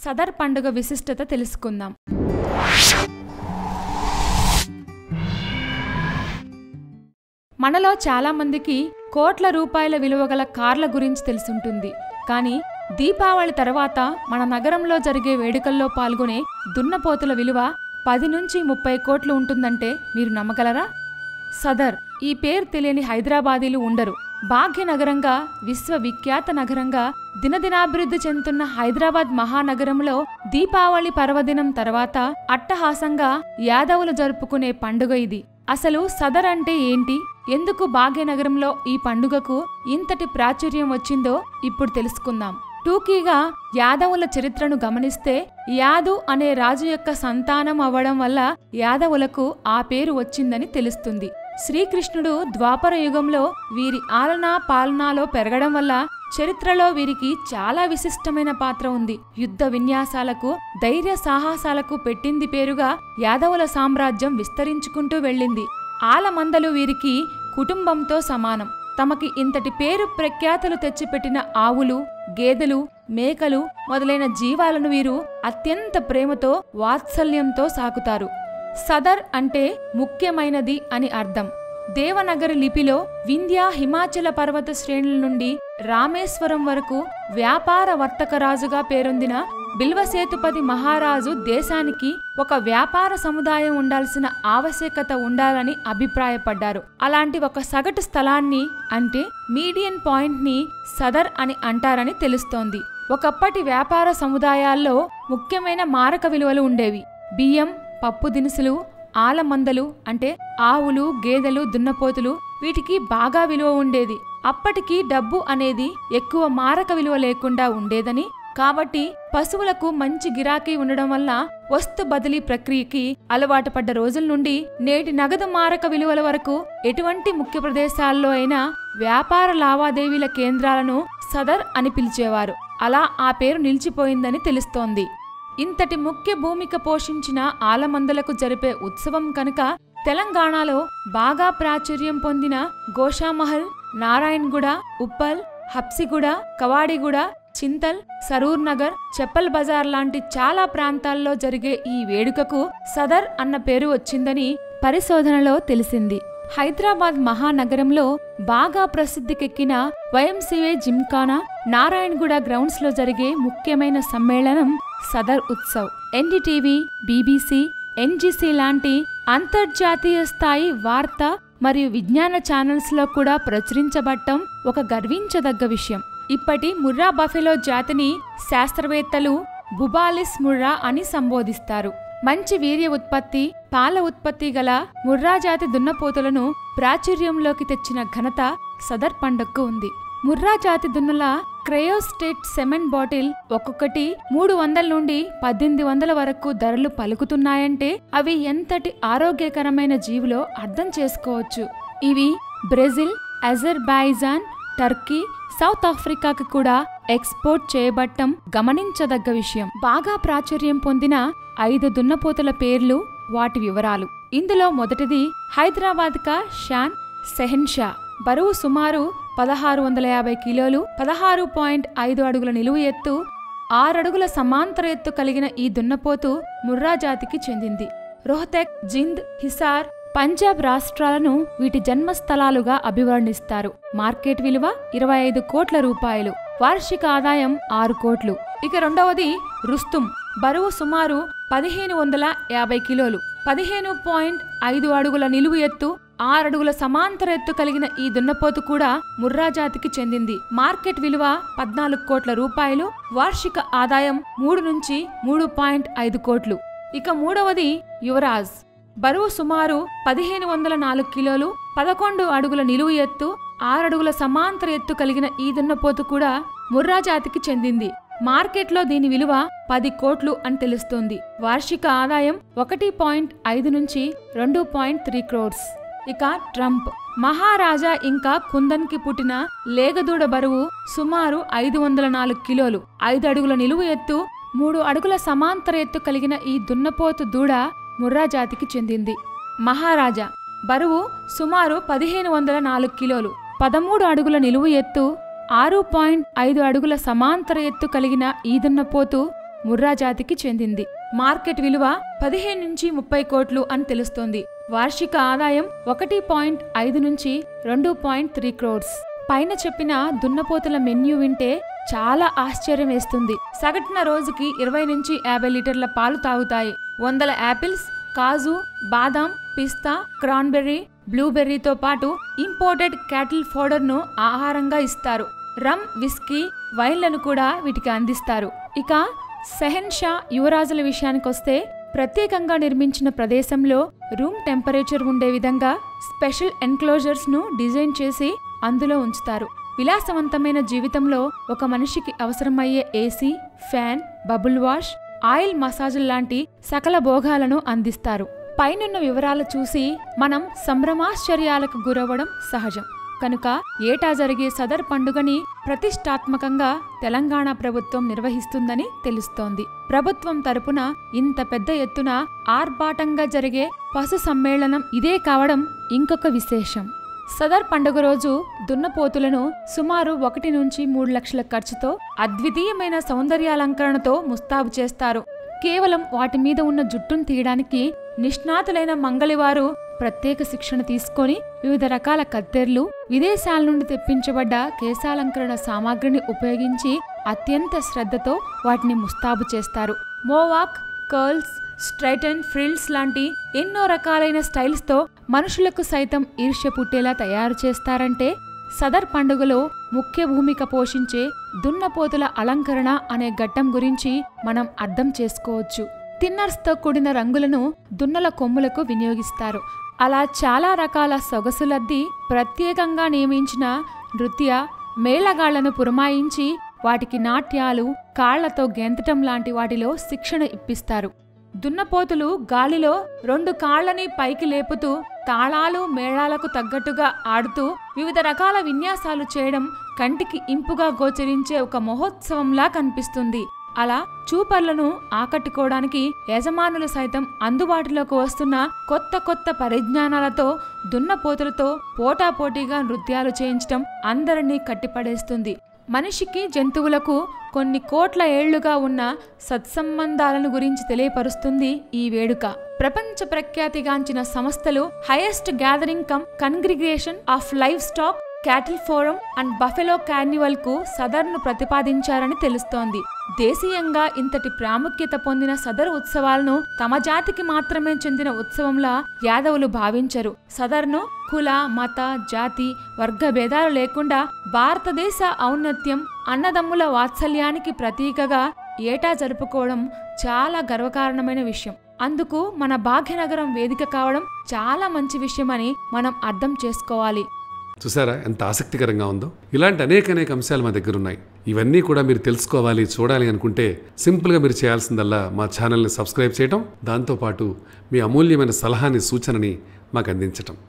సదర్ పండుగ విశిష్టత తెలుసుకుందాం. మనలో చాలా మందికి కోట్ల రూపాయల విలువగల కార్ల గురించి తెలుసుంటుంది. కానీ దీపావళి తర్వాత మన నగరంలో జరిగే వేడుకల్లో పాల్గొనే దున్నపోతుల విలువ 10 నుంచి 30 కోట్లు ఉంటుందంటే మీరు నమ్మగలరా? సదర్ ఈ పేరు తెలియని హైదరాబాదీలు ఉండరు. భాగ్యనగరంగా, విశ్వవిఖ్యాత నగరంగా దినదినాభివృద్ధి చెందుతున్న హైదరాబాద్ మహానగరంలో దీపావళి పర్వదినం తర్వాత అట్టహాసంగా యాదవులు జరుపుకునే పండుగ ఇది. అసలు సదర్ అంటే ఏంటి, ఎందుకు భాగ్యనగరంలో ఈ పండుగకు ఇంతటి ప్రాచుర్యం వచ్చిందో ఇప్పుడు తెలుసుకుందాం. టూకీగా యాదవుల చరిత్రను గమనిస్తే యాదు అనే రాజు యొక్క సంతానం అవ్వడం వల్ల యాదవులకు ఆ పేరు వచ్చిందని తెలుస్తుంది. శ్రీకృష్ణుడు ద్వాపర యుగంలో వీరి ఆలనా పాలనాలో పెరగడం వల్ల చరిత్రలో వీరికి చాలా విశిష్టమైన పాత్ర ఉంది. యుద్ధ విన్యాసాలకు, ధైర్య సాహసాలకు పెట్టింది పేరుగా యాదవుల సామ్రాజ్యం విస్తరించుకుంటూ వెళ్ళింది. ఆలమందలు వీరికి కుటుంబంతో సమానం. తమకి ఇంతటి పేరు ప్రఖ్యాతులు తెచ్చిపెట్టిన ఆవులు, గేదెలు, మేకలు మొదలైన జీవాలను వీరు అత్యంత ప్రేమతో, వాత్సల్యంతో సాకుతారు. సదర్ అంటే ముఖ్యమైనది అని అర్థం. దేవనగరి లిపిలో వింధ్య హిమాచల పర్వత శ్రేణుల నుండి రామేశ్వరం వరకు వ్యాపార వర్తకరాజుగా పేరొందిన బిల్వసేతుపతి మహారాజు దేశానికి ఒక వ్యాపార సముదాయం ఉండాల్సిన ఆవశ్యకత ఉండాలని అభిప్రాయపడ్డారు. అలాంటి ఒక సగటు స్థలాన్ని, అంటే మీడియన్ పాయింట్ని సదర్ అని అంటారని తెలుస్తోంది. ఒకప్పటి వ్యాపార సముదాయాల్లో ముఖ్యమైన మారక విలువలు ఉండేవి. బియ్యం, పప్పు దినుసులు, ఆలమందలు అంటే ఆవులు, గేదెలు, దున్నపోతులు, వీటికి బాగా విలువ ఉండేది. అప్పటికి డబ్బు అనేది ఎక్కువ మారక విలువ లేకుండా ఉండేదని, కాబట్టి పశువులకు మంచి గిరాకీ ఉండడం వల్ల వస్తు బదిలీ ప్రక్రియకి అలవాటు పడ్డ రోజుల నుండి నేటి నగదు మారక విలువల వరకు ఎటువంటి ముఖ్య ప్రదేశాల్లో అయినా వ్యాపార లావాదేవీల కేంద్రాలను సదర్ అని పిలిచేవారు. అలా ఆ పేరు నిలిచిపోయిందని తెలుస్తోంది. ఇంతటి ముఖ్య భూమిక పోషించిన ఆలమందలకు జరిపే ఉత్సవం కనుక తెలంగాణలో బాగా ప్రాచుర్యం పొందిన గోషామహల్, నారాయణగూడ, ఉప్పల్, హబ్సిగూడ, కవాడిగూడ, చింతల్, సరూర్ నగర్, చెప్పల్ బజార్ లాంటి చాలా ప్రాంతాల్లో జరిగే ఈ వేడుకకు సదర్ అన్న పేరు వచ్చిందని పరిశోధనలో తెలిసింది. హైదరాబాద్ మహానగరంలో బాగా ప్రసిద్ధికెక్కిన వైఎంసీఏ జిమ్ఖానా, నారాయణగూడ గ్రౌండ్స్ లో జరిగే ముఖ్యమైన సమ్మేళనం Sadar Utsav. NDTV, BBC, NGC లాంటి అంతర్జాతీయ స్థాయి వార్తా మరియు విజ్ఞాన ఛానల్స్ లో కూడా ప్రచురించబడటం ఒక గర్వించదగ్గ విషయం. ఇప్పటి ముర్రా బఫెలో జాతిని శాస్త్రవేత్తలు బుబాలిస్ ముర్రా అని సంబోధిస్తారు. మంచి వీర్య ఉత్పత్తి, పాల ఉత్పత్తి గల ముర్రా జాతి దున్నపోతులను ప్రాచుర్యంలోకి తెచ్చిన ఘనత సదర్ పండుగకు ఉంది. ముర్రా జాతి దున్నల క్రయోస్టేట్ సెమెన్ బాటిల్ ఒక్కొక్కటి 300 నుండి 1800 వరకు ధరలు పలుకుతున్నాయంటే అవి ఎంతటి ఆరోగ్యకరమైన జీవులో అర్థం చేసుకోవచ్చు. ఇవి బ్రెజిల్, అజర్బైజాన్, టర్కీ, సౌత్ ఆఫ్రికాకి కూడా ఎక్స్పోర్ట్ చేయబట్టం గమనించదగ్గ విషయం. బాగా ప్రాచుర్యం పొందిన 5 దున్నపోతుల పేర్లు, వాటి వివరాలు. ఇందులో మొదటిది హైదరాబాద్ కా షాన్ సెహెన్షా. బరువు సుమారు 1650 కిలోలు, 16.5 అడుగుల నిలువు ఎత్తు, 6 అడుగుల సమాంతర ఎత్తు కలిగిన ఈ దున్నపోతు ముర్రా జాతికి చెందింది. రోహ్తక్, జింద్, హిసార్, పంజాబ్ రాష్ట్రాలను వీటి జన్మస్థలాలుగా అభివర్ణిస్తారు. మార్కెట్ విలువ 25 కోట్ల రూపాయలు, వార్షిక ఆదాయం 6 కోట్లు. ఇక రెండవది రుస్తుం. బరువు సుమారు 1550 కిలోలు, 15.5 అడుగుల నిలువు ఎత్తు, 6 అడుగుల సమాంతర ఎత్తు కలిగిన ఈ దున్నపోతు కూడా ముర్రా జాతికి చెందింది. మార్కెట్ విలువ 14 కోట్ల రూపాయలు, వార్షిక ఆదాయం 3 నుంచి 3.5 కోట్లు. ఇక మూడవది యువరాజ్. బరువు సుమారు 1504 కిలోలు, 11 అడుగుల నిలువు ఎత్తు, 6 అడుగుల సమాంతర ఎత్తు కలిగిన ఈ దున్నపోతు కూడా ముర్రా జాతికి చెందింది. మార్కెట్లో దీని విలువ 10 కోట్లు అని తెలుస్తోంది. వార్షిక ఆదాయం 1.5 నుంచి 2.3 క్రోర్స్. ఇక ట్రంప్. మహారాజా ఇంకా కుందన్కి పుట్టిన లేగదూడ బరువు సుమారు 504 కిలోలు, 5 అడుగుల నిలువు ఎత్తు, 3 అడుగుల సమాంతర ఎత్తు కలిగిన ఈ దున్నపోతు దూడ ముర్రా జాతికి చెందింది. మహారాజా. బరువు సుమారు 1504 కిలోలు, 13 అడుగుల నిలువు ఎత్తు, 6.5 అడుగుల సమాంతర ఎత్తు కలిగిన ఈ దున్నపోతు ముర్రా జాతికి చెందింది. మార్కెట్ విలువ 15 నుంచి 30 కోట్లు అని తెలుస్తోంది. వార్షిక ఆదాయం 1.5 నుంచి 2.3 క్రోర్స్. పైన చెప్పిన దున్నపోతుల మెన్యూ వింటే చాలా ఆశ్చర్యం వేస్తుంది. సగటున రోజుకి 20 నుంచి 50 లీటర్ల పాలు తాగుతాయి. 100 యాపిల్స్, కాజు, బాదాం, పిస్తా, క్రాన్బెర్రీ, బ్లూబెర్రీతో పాటు ఇంపోర్టెడ్ క్యాటిల్ ఫోడర్ను ఆహారంగా ఇస్తారు. రమ్, విస్కీ, వైన్లను కూడా వీటికి అందిస్తారు. ఇక షెహన్షా యువరాజుల విషయానికొస్తే ప్రత్యేకంగా నిర్మించిన ప్రదేశంలో రూమ్ టెంపరేచర్ ఉండే విధంగా స్పెషల్ ఎన్క్లోజర్స్ ను డిజైన్ చేసి అందులో ఉంచుతారు. విలాసవంతమైన జీవితంలో ఒక మనిషికి అవసరమయ్యే AC, fan, bubble wash, oil మసాజుల లాంటి సకల భోగాలను అందిస్తారు. పైనున్న వివరాలు చూసి మనం సంభ్రమాశ్చర్యాలకు గురవ్వడం సహజం. కనుక ఏటా జరిగే సదర్ పండుగని ప్రతిష్టాత్మకంగా తెలంగాణ ప్రభుత్వం నిర్వహిస్తుందని తెలుస్తోంది. ప్రభుత్వం తరపున ఇంత పెద్ద ఎత్తున ఆర్భాటంగా జరిగే పశు సమ్మేళనం ఇదే కావడం ఇంకొక విశేషం. సదర్ పండుగ రోజు దున్నపోతులను సుమారు 1 నుంచి 3 లక్షల ఖర్చుతో అద్వితీయమైన సౌందర్యాలంకరణతో ముస్తాబు చేస్తారు. కేవలం వాటి మీద ఉన్న జుట్టును తీయడానికి నిష్ణాతులైన మంగళివారు ప్రత్యేక శిక్షణ తీసుకొని వివిధ రకాల కత్తెర్లు, విదేశాల నుండి తెప్పించబడ్డ కేశాలంకరణ సామాగ్రిని ఉపయోగించి అత్యంత శ్రద్ధతో వాటిని ముస్తాబు చేస్తారు. Mohawk, curls, straight and frills లాంటి ఎన్నో రకాలైన స్టైల్స్తో మనుషులకు సైతం ఈర్ష్య పుట్టేలా తయారు చేస్తారంటే సదర్ పండుగలో ముఖ్య భూమిక పోషించే దున్నపోతుల అలంకరణ అనే ఘట్టం గురించి మనం అర్థం చేసుకోవచ్చు. థిన్నర్స్తో కూడిన రంగులను దున్నల కొమ్ములకు వినియోగిస్తారు. అలా చాలా రకాల సొగసులద్ది ప్రత్యేకంగా నియమించిన నృత్య మేళగాళ్లను పురమాయించి వాటికి నాట్యాలు, కాళ్లతో గెంతటం లాంటి వాటిలో శిక్షణ ఇప్పిస్తారు. దున్నపోతులు గాలిలో 2 కాళ్లని పైకి లేపుతూ తాళాలు, మేళాలకు తగ్గట్టుగా ఆడుతూ వివిధ రకాల విన్యాసాలు చేయడం కంటికి ఇంపుగా గోచరించే ఒక మహోత్సవంలా కనిపిస్తుంది. అలా చూపర్లను ఆకట్టుకోవడానికి యజమానులు సైతం అందుబాటులోకి వస్తున్న కొత్త కొత్త పరిజ్ఞానాలతో దున్నపోతులతో పోటాపోటీగా నృత్యాలు చేయించడం అందరినీ కట్టిపడేస్తుంది. మనిషికి, జంతువులకు కొన్ని కోట్ల ఏళ్లుగా ఉన్న సత్సంబంధాలను గురించి తెలియపరుస్తుంది ఈ వేడుక. ప్రపంచ ప్రఖ్యాతిగాంచిన సంస్థలు highest gathering cum congregation of livestock, cattle forum and buffalo carnival కు సదర్ను ప్రతిపాదించారని తెలుస్తోంది. దేశీయంగా ఇంతటి ప్రాముఖ్యత పొందిన సదర్ ఉత్సవాలను తమ జాతికి మాత్రమే చెందిన ఉత్సవంలా యాదవులు భావించరు. సదర్ను కుల, మత, జాతి, వర్గ భేదాలు లేకుండా భారతదేశ ఔన్నత్యం, అన్నదమ్ముల వాత్సల్యానికి ప్రతీకగా ఏటా జరుపుకోవడం చాలా గర్వకారణమైన విషయం. అందుకు మన భాగ్యనగరం వేదిక కావడం చాలా మంచి విషయమని మనం అర్థం చేసుకోవాలి. చూసారా ఎంత ఆసక్తికరంగా ఉందో? ఇలాంటి అనేక అంశాలు మా దగ్గర ఉన్నాయి. ఇవన్నీ కూడా మీరు తెలుసుకోవాలి, చూడాలి అనుకుంటే సింపుల్గా మీరు చేయాల్సిందల్లా మా ఛానల్ని సబ్స్క్రైబ్ చేయటం, దాంతోపాటు మీ అమూల్యమైన సలహాని, సూచనని మాకు అందించటం.